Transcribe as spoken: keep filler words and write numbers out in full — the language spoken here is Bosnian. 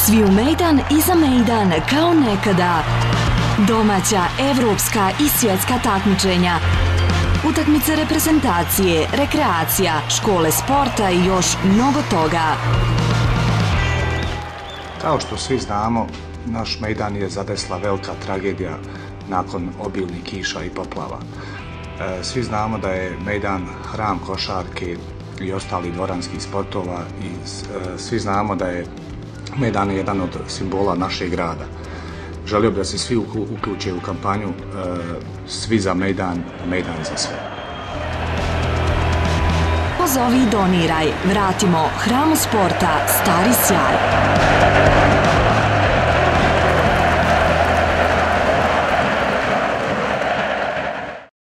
Svi u mejdan i za mejdan kao nekada. Domaća, evropska i svjetska takmičenja. Utakmice reprezentacije, rekreacija, škole sporta i još mnogo toga. Kao što svi znamo, naš mejdan je zadesla velika tragedija nakon obilnih kiša i poplava. Svi znamo da je mejdan hram košarke i ostalih dvoranskih sportova i svi znamo da je mejdan jedan od simbola našeg grada. Želio bih da se svi uključe u kampanju Svi za mejdan, mejdan za sve. Pozovi i doniraj, vratimo hramu sporta stari sjaj.